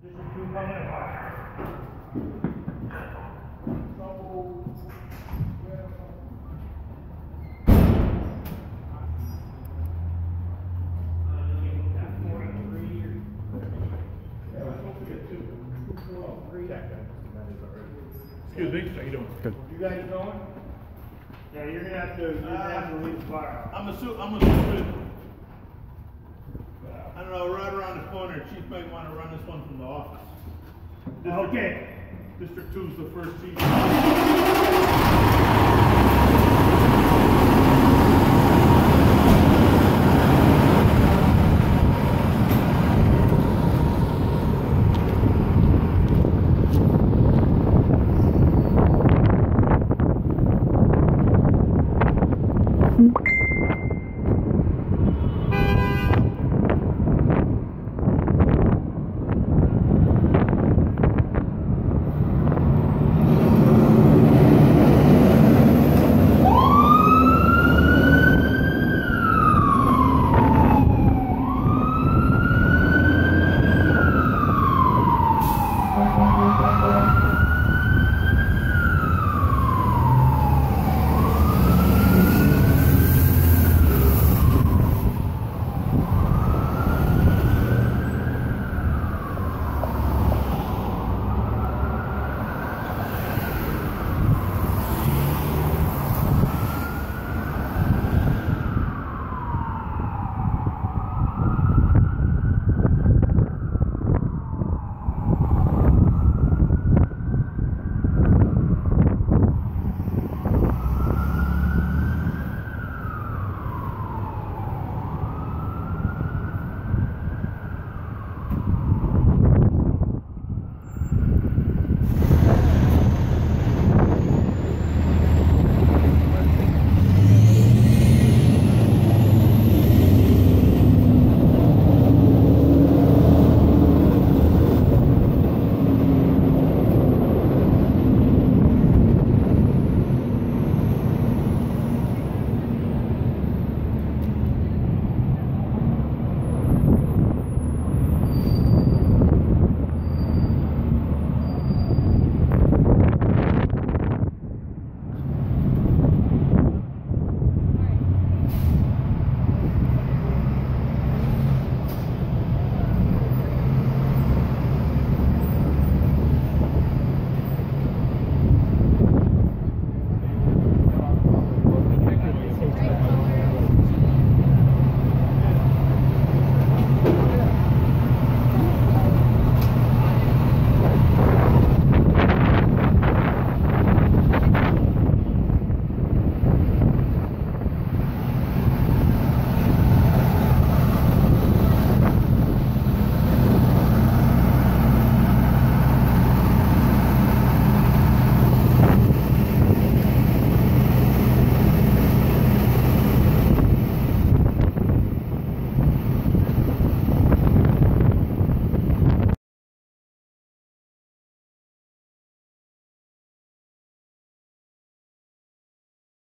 Excuse me, how you doing? Good. You guys going? Yeah, you're gonna have to leave the fire. I'm assuming, I don't know, right around the corner, Chief might want to run this one from the office. Okay. District 2 is the first chief.